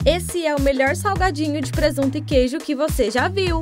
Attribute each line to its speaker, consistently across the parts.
Speaker 1: Esse é o melhor salgadinho de presunto e queijo que você já viu!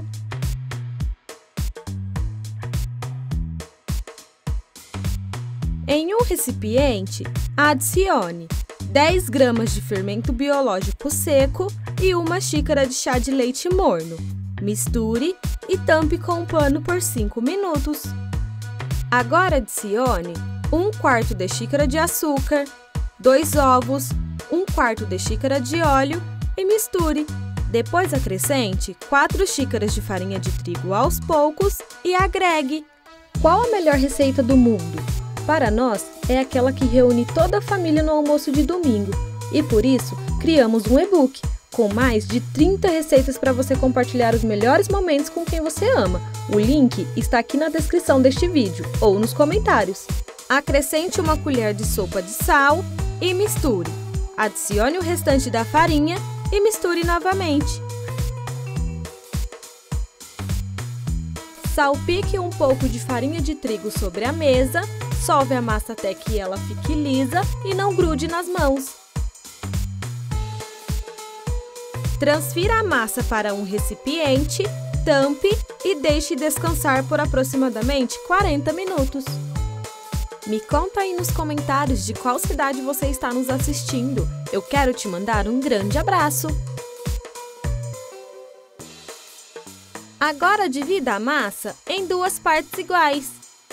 Speaker 1: Em um recipiente, adicione 10 gramas de fermento biológico seco e uma xícara de chá de leite morno. Misture e tampe com um pano por 5 minutos. Agora adicione 1/4 de xícara de açúcar, 2 ovos, 1/4 de xícara de óleo e misture. Depois acrescente 4 xícaras de farinha de trigo aos poucos e agregue. Qual a melhor receita do mundo? Para nós, é aquela que reúne toda a família no almoço de domingo. E por isso, criamos um e-book com mais de 30 receitas para você compartilhar os melhores momentos com quem você ama. O link está aqui na descrição deste vídeo ou nos comentários. Acrescente uma colher de sopa de sal e misture. Adicione o restante da farinha e misture novamente. Salpique um pouco de farinha de trigo sobre a mesa, sove a massa até que ela fique lisa e não grude nas mãos. Transfira a massa para um recipiente, tampe e deixe descansar por aproximadamente 40 minutos. Me conta aí nos comentários de qual cidade você está nos assistindo. Eu quero te mandar um grande abraço! Agora divida a massa em 2 partes iguais.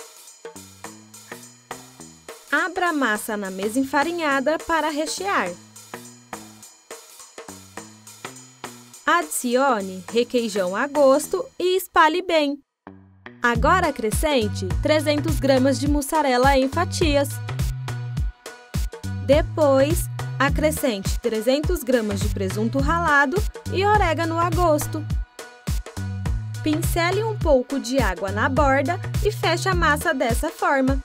Speaker 1: Abra a massa na mesa enfarinhada para rechear. Adicione requeijão a gosto e espalhe bem. Agora acrescente 300 gramas de mussarela em fatias. Depois, acrescente 300 gramas de presunto ralado e orégano a gosto. Pincele um pouco de água na borda e feche a massa dessa forma.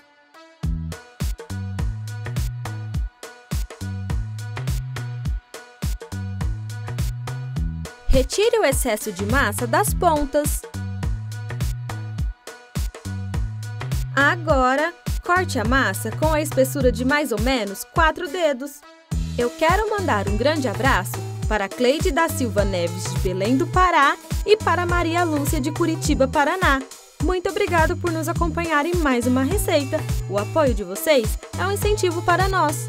Speaker 1: Retire o excesso de massa das pontas. Agora, corte a massa com a espessura de mais ou menos 4 dedos. Eu quero mandar um grande abraço para Cleide da Silva Neves de Belém do Pará e para Maria Lúcia de Curitiba, Paraná. Muito obrigado por nos acompanhar em mais uma receita. O apoio de vocês é um incentivo para nós.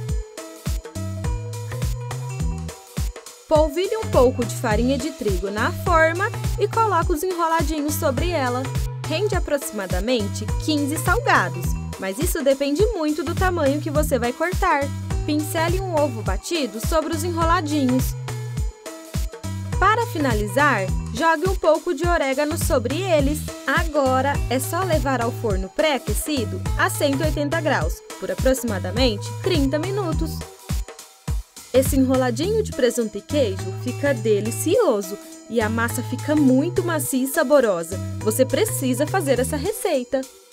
Speaker 1: Polvilhe um pouco de farinha de trigo na forma e coloque os enroladinhos sobre ela. Rende aproximadamente 15 salgados, mas isso depende muito do tamanho que você vai cortar. Pincele um ovo batido sobre os enroladinhos. Para finalizar, jogue um pouco de orégano sobre eles. Agora é só levar ao forno pré-aquecido a 180 graus, por aproximadamente 30 minutos. Esse enroladinho de presunto e queijo fica delicioso e a massa fica muito macia e saborosa. Você precisa fazer essa receita!